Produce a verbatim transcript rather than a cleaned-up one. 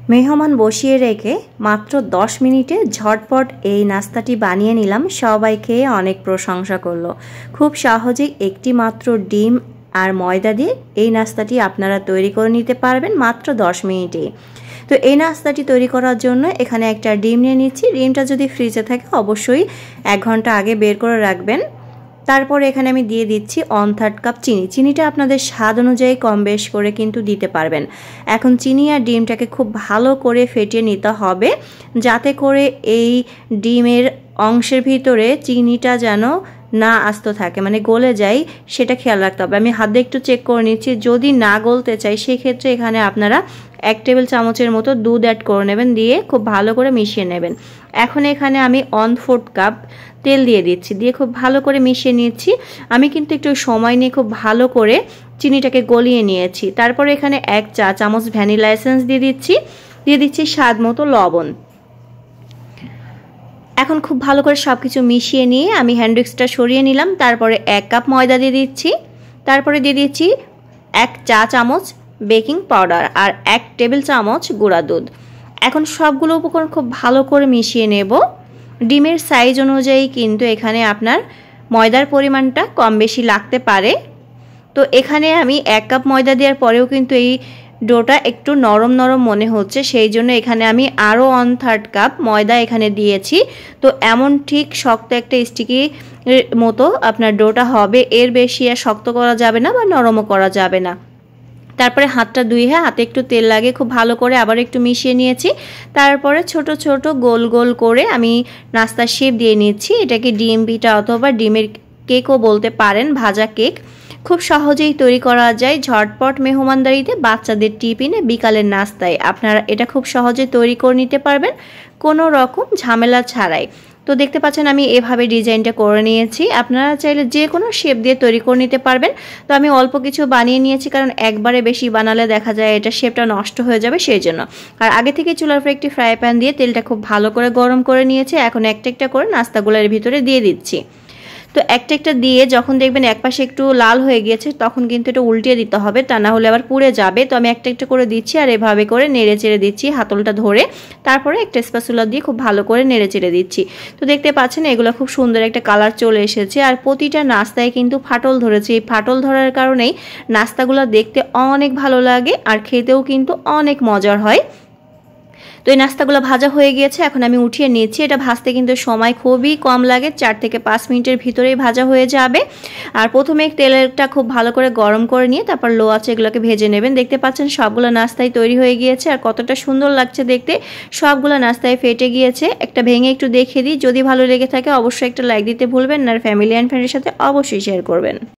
মেহমান বসিয়ে রেখে মাত্র দশ মিনিটে ঝটপট এই নাস্তাটি বানিয়ে নিলাম। সবাই খেয়ে অনেক প্রশংসা করলো। খুব সহজেই একটি মাত্র ডিম আর ময়দা দিয়ে এই নাস্তাটি আপনারা তৈরি করে নিতে পারবেন মাত্র দশ মিনিটে। তো এই নাস্তাটি তৈরি করার জন্য এখানে একটা ডিম নিয়ে নিচ্ছি। ডিমটা যদি ফ্রিজে থাকে অবশ্যই এক ঘন্টা আগে বের করে রাখবেন। তারপর এখানে আমি দিয়ে দিচ্ছি ওয়ান থার্ড কাপ চিনি। চিনিটা আপনাদের স্বাদ অনুযায়ী কম বেশ করে কিন্তু দিতে পারবেন। এখন চিনি আর ডিমটাকে খুব ভালো করে ফেটিয়ে নিতে হবে, যাতে করে এই ডিমের অংশের ভিতরে চিনিটা যেন না আস্ত থাকে, মানে গলে যায়, সেটা খেয়াল রাখতে হবে। আমি হাত দিয়ে একটু চেক করে নিচ্ছি, যদি না গলতে চাই সেক্ষেত্রে এখানে আপনারা এক টেবিল চামচের মতো দুধ অ্যাড করে নেবেন, দিয়ে খুব ভালো করে মিশিয়ে নেবেন। এখন এখানে আমি ওয়ান ফোর্থ কাপ তেল দিয়ে দিচ্ছি, দিয়ে খুব ভালো করে মিশিয়ে নিচ্ছি। আমি কিন্তু একটু সময় নিয়ে খুব ভালো করে চিনিটাকে গলিয়ে নিয়েছি। তারপরে এখানে এক চা চামচ ভ্যানিলা এসেন্স দিয়ে দিচ্ছি, দিয়ে দিচ্ছি স্বাদ মতো লবণ। এখন খুব ভালো করে সব কিছু মিশিয়ে নিয়ে আমি হ্যান্ড উইক্সটা সরিয়ে নিলাম। তারপরে এক কাপ ময়দা দিয়ে দিচ্ছি, তারপরে দিয়ে দিচ্ছি এক চা চামচ বেকিং পাউডার আর এক টেবিল চামচ গুঁড়া দুধ। এখন সবগুলো উপকরণ খুব ভালো করে মিশিয়ে নেব। ডিমের সাইজ অনুযায়ী কিন্তু এখানে আপনার ময়দার পরিমাণটা কম বেশি লাগতে পারে। তো এখানে আমি এক কাপ ময়দা দেওয়ার পরেও কিন্তু এই ডোটা একটু নরম নরম মনে হচ্ছে, সেই জন্য এখানে আমি আরও ওয়ান থার্ড কাপ ময়দা এখানে দিয়েছি। তো এমন ঠিক শক্ত একটা স্টিকি মতো আপনার ডোটা হবে, এর বেশি আর শক্ত করা যাবে না বা নরমও করা যাবে না। তারপরে হাতটা ধুয়ে হাতে একটু তেল লাগিয়ে খুব ভালো করে আবার একটু মিশিয়ে নিয়েছি। তারপরে ছোট ছোট গোল গোল করে আমি নাস্তার শেপ দিয়ে নিচ্ছি। এটাকে ডিম পিঠা অথবা ডিমের কেকও বলতে পারেন, ভাজা কেক। খুব সহজেই তৈরি করা যায় ঝটপট মেহমানদারিতে, বাচ্চাদের টিফিনে, বিকালের নাস্তায় আপনারা এটা খুব সহজে তৈরি করে নিতে পারবেন কোনো রকম ঝামেলা ছাড়াই। তো দেখতে পাচ্ছেন আমি এভাবে ডিজাইনটা করে নিয়েছি। আপনারা চাইলে যে কোনো শেপ দিয়ে তৈরি করে নিতে পারবেন। তো আমি অল্প কিছু বানিয়ে নিয়েছি, কারণ একবারে বেশি বানালে দেখা যায় এটা শেপটা নষ্ট হয়ে যাবে, সেই জন্য। আর আগে থেকে চুলার উপরে একটি ফ্রাই প্যান দিয়ে তেলটা খুব ভালো করে গরম করে নিয়েছি। এখন একটা একটা করে নাস্তাগুলোর ভিতরে দিয়ে দিচ্ছি। তো একটা একটা দিয়ে যখন দেখবেন একপাশে একটু লাল হয়ে গিয়েছে তখন কিন্তু এটা উল্টিয়ে দিতে হবে, তা না হলে আবার পুড়ে যাবে। তো আমি একটা একটা করে দিচ্ছি আর এভাবে করে নেড়ে চেড়ে দিচ্ছি হাতলটা ধরে। তারপরে একটা স্প্যাচুলা দিয়ে খুব ভালো করে নেড়ে চেড়ে দিচ্ছি। তো দেখতে পাচ্ছেন এগুলো খুব সুন্দর একটা কালার চলে এসেছে। আর প্রতিটা নাস্তায় কিন্তু ফাটল ধরেছে। এই ফাটল ধরার কারণেই নাস্তাগুলো দেখতে অনেক ভালো লাগে আর খেতেও কিন্তু অনেক মজার হয়। তো এই নাস্তাগুলো ভাজা হয়ে গিয়েছে, এখন আমি উঠিয়ে নিচ্ছি। এটা ভাজতে কিন্তু সময় খুবই কম লাগে, চার থেকে পাঁচ মিনিটের ভিতরেই ভাজা হয়ে যাবে। আর প্রথমে তেলটা খুব ভালো করে গরম করে নিয়ে তারপর লো আঁচে এগুলোকে ভেজে নেবেন। দেখতে পাচ্ছেন সবগুলো নাস্তাই তৈরি হয়ে গিয়েছে আর কতটা সুন্দর লাগছে দেখতে। সবগুলো নাস্তায় ফেটে গিয়েছে। একটা ভেঙে একটু দেখে দিই, যদি ভালো লেগে থাকে অবশ্যই একটা লাইক দিতে ভুলবেন না, আর ফ্যামিলি অ্যান্ড ফ্রেন্ডের সাথে অবশ্যই শেয়ার করবেন।